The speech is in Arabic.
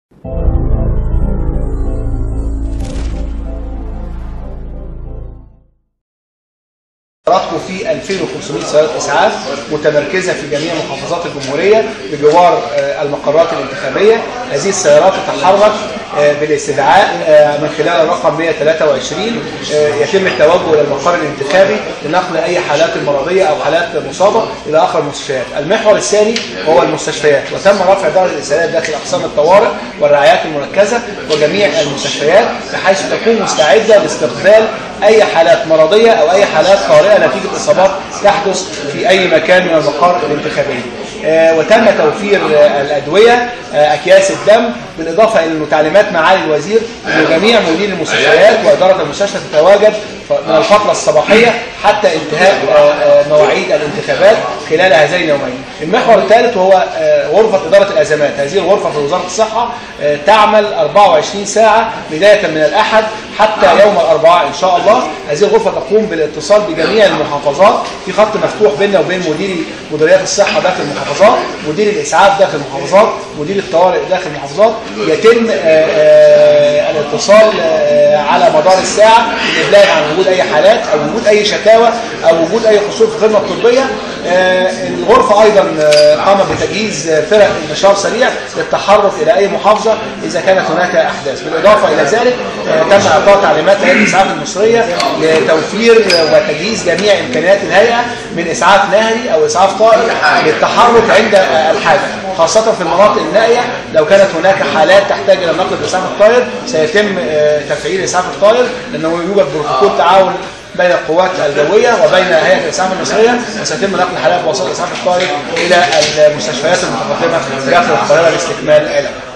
في 2500 سيارة إسعاف متمركزة في جميع محافظات الجمهورية بجوار المقرات الانتخابية. هذه السيارات تتحرك بالاستدعاء من خلال الرقم 123. يتم التوجه إلى المقر الانتخابي لنقل أي حالات مرضية أو حالات مصابة إلى آخر المستشفيات. المحور الثاني هو المستشفيات، وتم رفع درجة الإسعاف داخل أقسام الطوارئ والرعايات المركزة وجميع المستشفيات بحيث تكون مستعدة لاستقبال أي حالات مرضية أو أي حالات طارئة نتيجة إصابات تحدث في أي مكان من المقار الانتخابية. وتم توفير الأدوية، أكياس الدم، بالإضافة إلى تعليمات معالي الوزير أن جميع مدير المستشفيات وإدارة المستشفى تتواجد من الفترة الصباحية حتى انتهاء مواعيد الانتخابات خلال هذين اليومين. المحور الثالث وهو غرفة إدارة الأزمات. هذه الغرفة في وزارة الصحة تعمل 24 ساعة بداية من الأحد حتى يوم الأربعاء إن شاء الله. هذه الغرفة تقوم بالاتصال بجميع المحافظات، في خط مفتوح بيننا وبين مديريات الصحة داخل المحافظات، مدير الإسعاف داخل المحافظات، مدير الطوارئ داخل المحافظات. يتم الاتصال على مدار الساعة للإبلاغ عن وجود أي حالات أو وجود أي شكاوى أو وجود أي قصور في الخدمة الطبية. الغرفة أيضا قامت بتجهيز فرق انتشار سريع للتحرك إلى أي محافظة إذا كانت هناك أحداث. بالإضافة إلى ذلك تم إعطاء تعليمات هيئة الإسعاف المصرية لتوفير وتجهيز جميع إمكانيات الهيئة من إسعاف نهري أو إسعاف طائري للتحرك عند الحاجة، خاصة في المناطق النائية. لو كانت هناك حالات تحتاج إلى نقل بإسعاف الطائر سيتم تفعيل إسعاف الطائر، لأنه يوجد بروتوكول تعاون بين القوات الجوية وبين هيئة الإسعاف المصرية، وسيتم نقل حالات بواسطة إسعاف الطائر إلى المستشفيات المتقدمة داخل القاهرة لاستكمال العلاج.